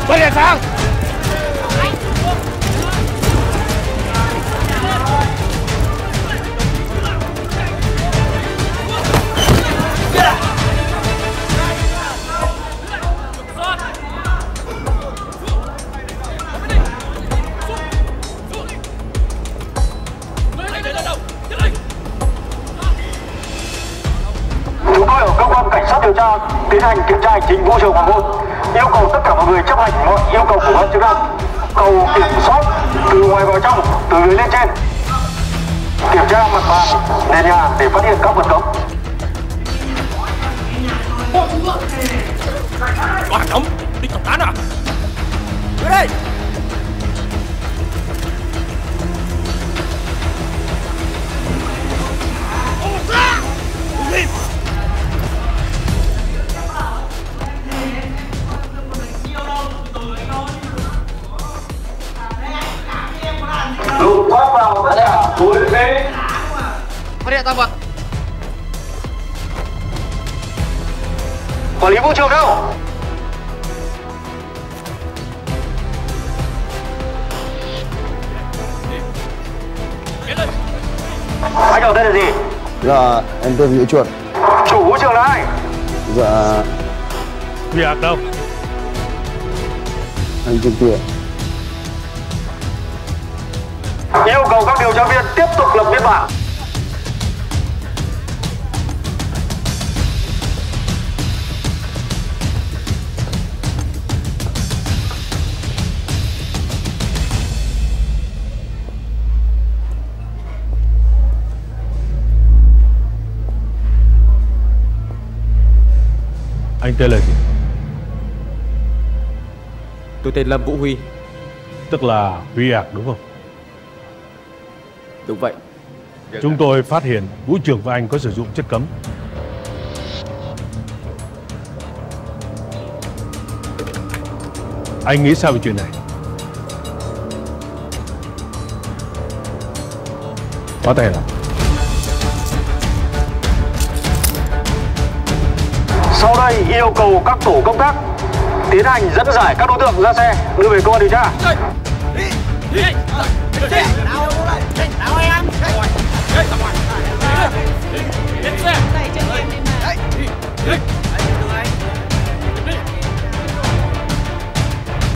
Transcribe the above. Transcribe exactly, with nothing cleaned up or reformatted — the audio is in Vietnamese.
Quay đèn sang. Chúng tôi ở cơ quan cảnh sát điều tra tiến hành kiểm tra hành chính vũ trường Hoàng Hôn, yêu cầu tất cả mọi người chấp hành mọi yêu cầu của ban chức năng, cầu kiểm soát từ ngoài vào trong, từ dưới lên trên, kiểm tra mặt bàn, nền nhà để phát hiện các vật cấm. Có hàng cấm đi tổng tán à? Đưa đây. Lục thoát vào tất cả túi ghế. Phát hiện tăng vật. Quản lý vũ trường đâu? Anh ở đây là gì? Dạ, em tên Nghĩa Chuột. Chủ vũ trường là ai? Dạ, Huy Hạc đâu? anh trên kia. Yêu cầu các điều tra viên tiếp tục lập biên bản. Anh tên là gì? Tôi tên Lâm Vũ Huy. Tức là Huy Hạc đúng không? Đúng vậy. Chúng tôi phát hiện vũ trường của anh có sử dụng chất cấm. Anh nghĩ sao về chuyện này? Có thể là Sau đây yêu cầu các tổ công tác tiến hành dẫn giải các đối tượng ra xe đưa về cơ quan điều tra. Đi.